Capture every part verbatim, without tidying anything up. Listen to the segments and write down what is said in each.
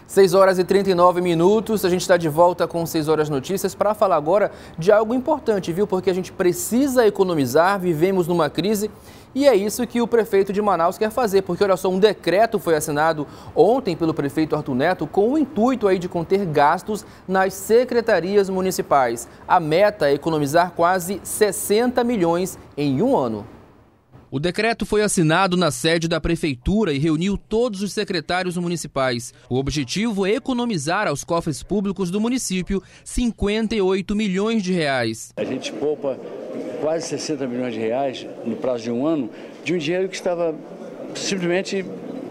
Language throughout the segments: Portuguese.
seis horas e trinta e nove minutos, a gente está de volta com seis horas notícias para falar agora de algo importante, viu? Porque a gente precisa economizar, vivemos numa crise e é isso que o prefeito de Manaus quer fazer, porque olha só, um decreto foi assinado ontem pelo prefeito Arthur Neto com o intuito aí de conter gastos nas secretarias municipais. A meta é economizar quase sessenta milhões em um ano. O decreto foi assinado na sede da prefeitura e reuniu todos os secretários municipais. O objetivo é economizar aos cofres públicos do município cinquenta e oito milhões de reais. A gente poupa quase sessenta milhões de reais no prazo de um ano de um dinheiro que estava simplesmente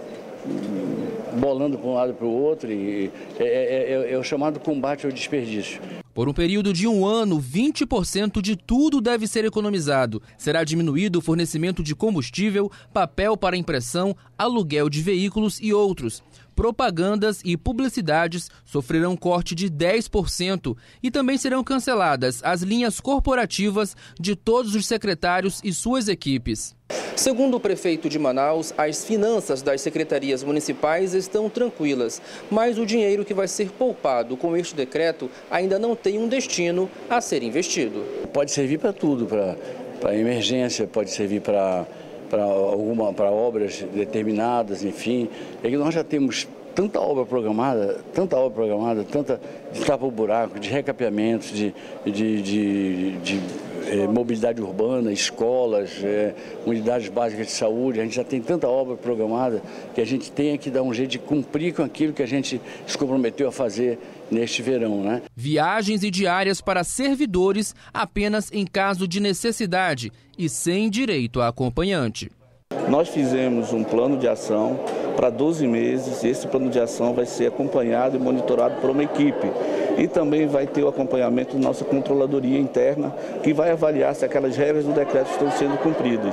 bolando para um lado e para o outro. E é, é, é, é o chamado combate ao desperdício. Por um período de um ano, vinte por cento de tudo deve ser economizado. Será diminuído o fornecimento de combustível, papel para impressão, aluguel de veículos e outros. Propagandas e publicidades sofrerão corte de dez por cento e também serão canceladas as linhas corporativas de todos os secretários e suas equipes. Segundo o prefeito de Manaus, as finanças das secretarias municipais estão tranquilas, mas o dinheiro que vai ser poupado com este decreto ainda não tem um destino a ser investido. Pode servir para tudo, para, para emergência, pode servir para, para, alguma, para obras determinadas, enfim. É que nós já temos tanta obra programada, tanta obra programada, tanta de tapa-buraco, de recapeamento, de, de, de, de é, mobilidade urbana, escolas, é, unidades básicas de saúde. A gente já tem tanta obra programada que a gente tem que dar um jeito de cumprir com aquilo que a gente se comprometeu a fazer neste verão, né? Viagens e diárias para servidores apenas em caso de necessidade e sem direito a acompanhante. Nós fizemos um plano de ação para doze meses e esse plano de ação vai ser acompanhado e monitorado por uma equipe. E também vai ter o acompanhamento da nossa controladoria interna, que vai avaliar se aquelas regras do decreto estão sendo cumpridas.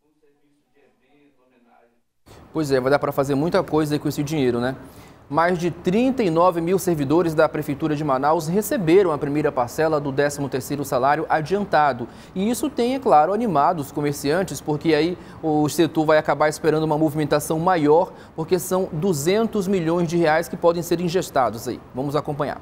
Pois é, vai dar para fazer muita coisa com esse dinheiro, né? Mais de trinta e nove mil servidores da Prefeitura de Manaus receberam a primeira parcela do décimo terceiro salário adiantado. E isso tem, é claro, animado os comerciantes, porque aí o setor vai acabar esperando uma movimentação maior, porque são duzentos milhões de reais que podem ser ingestados aí. Vamos acompanhar.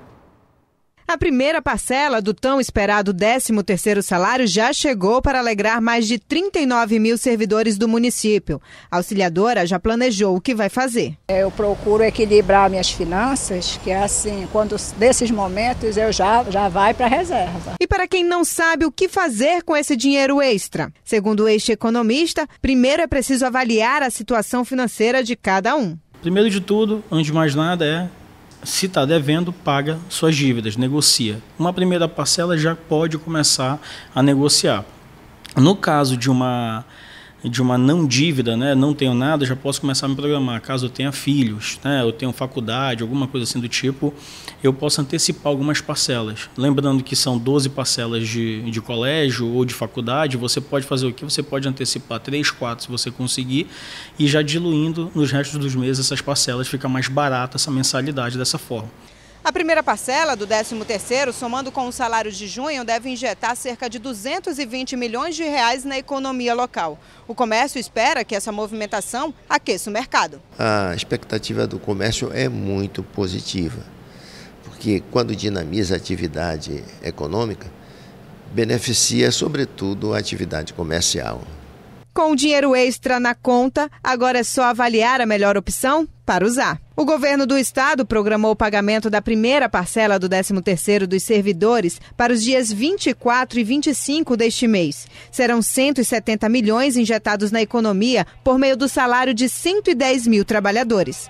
A primeira parcela do tão esperado décimo terceiro salário já chegou para alegrar mais de trinta e nove mil servidores do município. A auxiliadora já planejou o que vai fazer. Eu procuro equilibrar minhas finanças, que é assim, quando desses momentos eu já, já vai para a reserva. E para quem não sabe o que fazer com esse dinheiro extra? Segundo este economista, primeiro é preciso avaliar a situação financeira de cada um. Primeiro de tudo, antes de mais nada, é se está devendo, paga suas dívidas, negocia. Uma primeira parcela já pode começar a negociar. No caso de uma, de uma não dívida, né, não tenho nada, já posso começar a me programar. Caso eu tenha filhos, né, eu tenho faculdade, alguma coisa assim do tipo, eu posso antecipar algumas parcelas. Lembrando que são doze parcelas de, de colégio ou de faculdade, você pode fazer o que? Você pode antecipar três, quatro se você conseguir, e já diluindo nos restos dos meses essas parcelas, fica mais barata essa mensalidade dessa forma. A primeira parcela do décimo terceiro, somando com o salário de junho, deve injetar cerca de duzentos e vinte milhões de reais na economia local. O comércio espera que essa movimentação aqueça o mercado. A expectativa do comércio é muito positiva, porque quando dinamiza a atividade econômica, beneficia sobretudo a atividade comercial. Com o dinheiro extra na conta, agora é só avaliar a melhor opção para usar. O governo do estado programou o pagamento da primeira parcela do décimo terceiro dos servidores para os dias vinte e quatro e vinte e cinco deste mês. Serão cento e setenta milhões injetados na economia por meio do salário de cento e dez mil trabalhadores.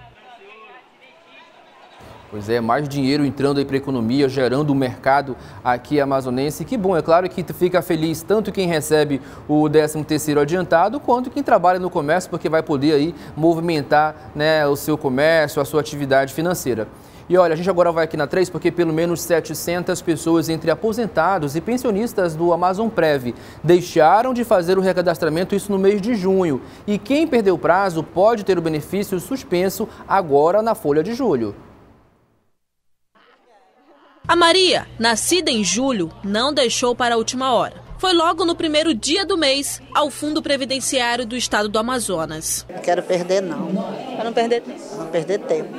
Pois é, mais dinheiro entrando aí para a economia, gerando o mercado aqui amazonense. Que bom, é claro que fica feliz tanto quem recebe o décimo terceiro adiantado, quanto quem trabalha no comércio, porque vai poder aí movimentar, né, o seu comércio, a sua atividade financeira. E olha, a gente agora vai aqui na três, porque pelo menos setecentas pessoas entre aposentados e pensionistas do Amazonprev deixaram de fazer o recadastramento, isso no mês de junho. E quem perdeu o prazo pode ter o benefício suspenso agora na folha de julho. A Maria, nascida em julho, não deixou para a última hora. Foi logo no primeiro dia do mês ao Fundo Previdenciário do Estado do Amazonas. Não quero perder, não. Para não perder tempo. Não perder tempo.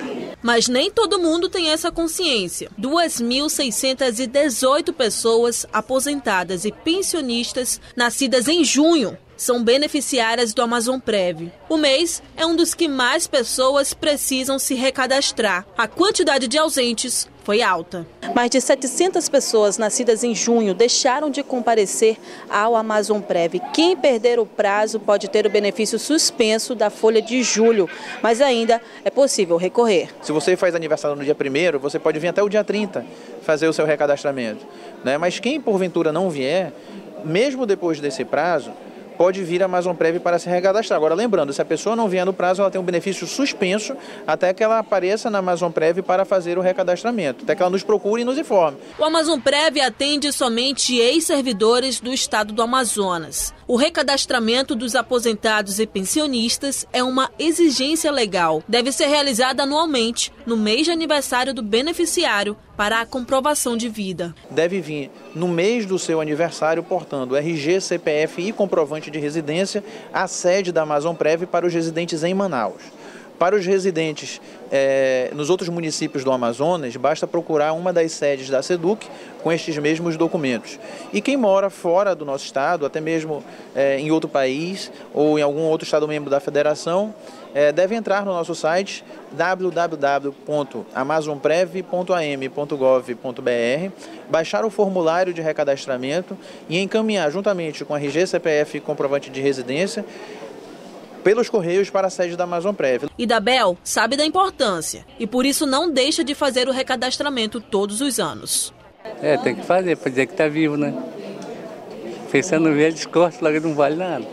Mas nem todo mundo tem essa consciência. duas mil seiscentas e dezoito pessoas aposentadas e pensionistas nascidas em junho são beneficiárias do Amazonprev. O mês é um dos que mais pessoas precisam se recadastrar. A quantidade de ausentes foi alta. Mais de setecentas pessoas nascidas em junho deixaram de comparecer ao Amazonprev. Quem perder o prazo pode ter o benefício suspenso da folha de julho, mas ainda é possível recorrer. Se você faz aniversário no dia primeiro, você pode vir até o dia trinta fazer o seu recadastramento, né? Mas quem porventura não vier, mesmo depois desse prazo, pode vir a Amazonprev para se recadastrar. Agora, lembrando, se a pessoa não vier no prazo, ela tem um benefício suspenso até que ela apareça na Amazonprev para fazer o recadastramento, até que ela nos procure e nos informe. O Amazonprev atende somente ex-servidores do estado do Amazonas. O recadastramento dos aposentados e pensionistas é uma exigência legal. Deve ser realizada anualmente, no mês de aniversário do beneficiário, para a comprovação de vida. Deve vir no mês do seu aniversário, portando R G, C P F e comprovante de residência à sede da Amazonprev para os residentes em Manaus. Para os residentes eh, nos outros municípios do Amazonas, basta procurar uma das sedes da SEDUC com estes mesmos documentos. E quem mora fora do nosso estado, até mesmo eh, em outro país ou em algum outro estado membro da federação, eh, deve entrar no nosso site w w w ponto amazonprev ponto a m ponto gov ponto b r, baixar o formulário de recadastramento e encaminhar juntamente com R G, C P F e comprovante de residência pelos correios para a sede da Amazonprev. Idabel sabe da importância e por isso não deixa de fazer o recadastramento todos os anos. É, tem que fazer para dizer que está vivo, né? Pensando ver, descorte, logo não vale nada.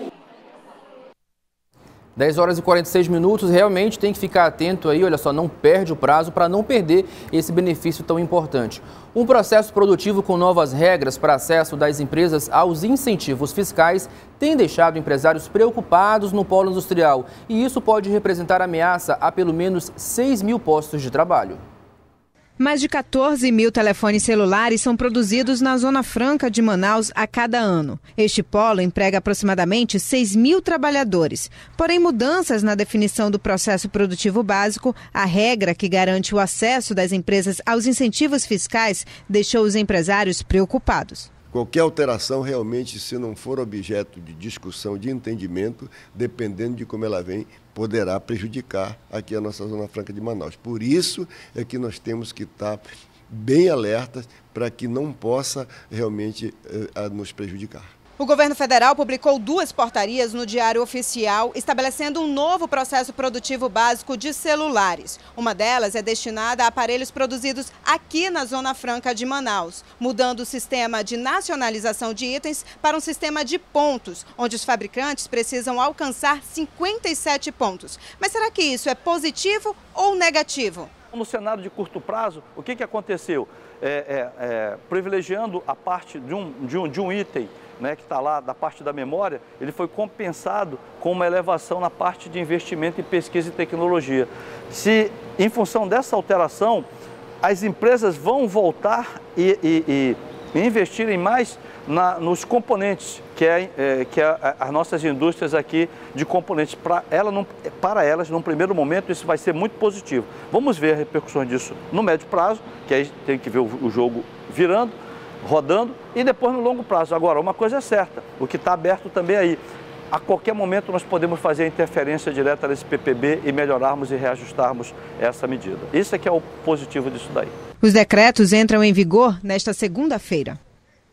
dez horas e quarenta e seis minutos, realmente tem que ficar atento aí, olha só, não perde o prazo para não perder esse benefício tão importante. Um processo produtivo com novas regras para acesso das empresas aos incentivos fiscais tem deixado empresários preocupados no polo industrial e isso pode representar ameaça a pelo menos seis mil postos de trabalho. Mais de quatorze mil telefones celulares são produzidos na Zona Franca de Manaus a cada ano. Este polo emprega aproximadamente seis mil trabalhadores. Porém, mudanças na definição do processo produtivo básico, a regra que garante o acesso das empresas aos incentivos fiscais, deixou os empresários preocupados. Qualquer alteração, realmente, se não for objeto de discussão, de entendimento, dependendo de como ela vem, poderá prejudicar aqui a nossa Zona Franca de Manaus. Por isso é que nós temos que estar bem alertas para que não possa realmente eh, nos prejudicar. O governo federal publicou duas portarias no Diário Oficial, estabelecendo um novo processo produtivo básico de celulares. Uma delas é destinada a aparelhos produzidos aqui na Zona Franca de Manaus, mudando o sistema de nacionalização de itens para um sistema de pontos, onde os fabricantes precisam alcançar cinquenta e sete pontos. Mas será que isso é positivo ou negativo? No cenário de curto prazo, o que, que aconteceu? É, é, é, privilegiando a parte de um, de um, de um item, né, que está lá da parte da memória, ele foi compensado com uma elevação na parte de investimento em pesquisa e tecnologia. Se, em função dessa alteração, as empresas vão voltar e, e, e investirem mais na, nos componentes, que é, é, que é as nossas indústrias aqui de componentes. Para ela, num, para elas, num primeiro momento, isso vai ser muito positivo. Vamos ver a repercussão disso no médio prazo, que aí tem que ver o, o jogo virando, rodando, e depois no longo prazo. Agora, uma coisa é certa, o que está aberto também aí, a qualquer momento nós podemos fazer a interferência direta nesse P P B e melhorarmos e reajustarmos essa medida. Isso é que é o positivo disso daí. Os decretos entram em vigor nesta segunda-feira.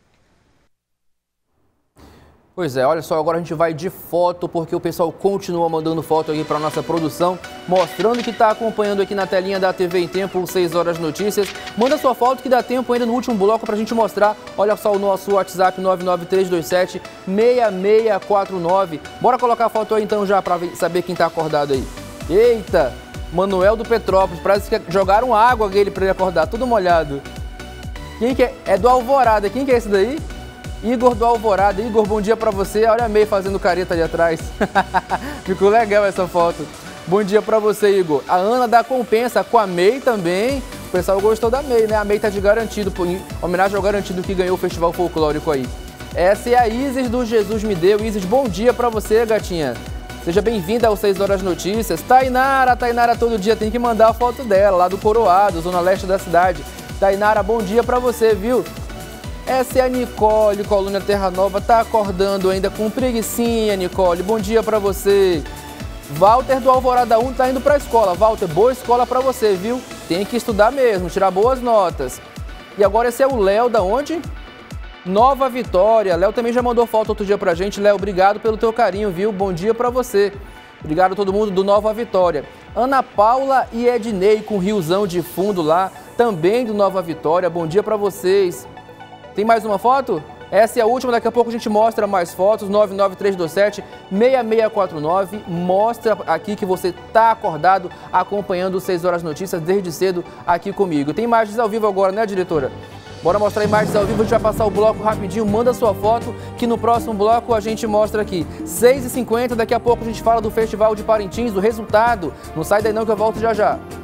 Pois é, olha só, agora a gente vai de foto, porque o pessoal continua mandando foto aqui para a nossa produção, mostrando que está acompanhando aqui na telinha da T V em Tempo, seis horas notícias. Manda sua foto que dá tempo ainda no último bloco para a gente mostrar. Olha só o nosso WhatsApp nove nove três dois sete seis seis quatro nove. Bora colocar a foto aí então já para saber quem está acordado aí. Eita, Manuel do Petrópolis, parece que jogaram água nele para ele acordar, tudo molhado. Quem que é? É do Alvorada, quem que é esse daí? Igor do Alvorada. Igor, bom dia pra você. Olha a May fazendo careta ali atrás. Ficou legal essa foto. Bom dia pra você, Igor. A Ana da Compensa com a May também. O pessoal gostou da May, né? A May tá de garantido, em homenagem ao garantido que ganhou o Festival Folclórico aí. Essa é a Isis do Jesus Me Deu. Isis, bom dia pra você, gatinha. Seja bem-vinda aos seis horas Notícias. Tainara, Tainara todo dia tem que mandar a foto dela, lá do Coroado, zona leste da cidade. Tainara, bom dia pra você, viu? Essa é a Nicole, Colônia Terra Nova, tá acordando ainda com preguicinha, Nicole. Bom dia pra você. Walter do Alvorada um tá indo pra escola. Walter, boa escola pra você, viu? Tem que estudar mesmo, tirar boas notas. E agora esse é o Léo, da onde? Nova Vitória. Léo também já mandou foto outro dia pra gente. Léo, obrigado pelo teu carinho, viu? Bom dia pra você. Obrigado a todo mundo do Nova Vitória. Ana Paula e Ednei com Riozão de fundo lá, também do Nova Vitória. Bom dia pra vocês. Tem mais uma foto? Essa é a última, daqui a pouco a gente mostra mais fotos. Nove nove três dois sete, seis seis quatro nove. Mostra aqui que você tá acordado acompanhando o seis horas Notícias desde cedo aqui comigo. Tem imagens ao vivo agora, né, diretora? Bora mostrar imagens ao vivo, a gente vai passar o bloco rapidinho, manda sua foto, que no próximo bloco a gente mostra aqui. seis e cinquenta, daqui a pouco a gente fala do Festival de Parintins, do resultado. Não sai daí não que eu volto já já.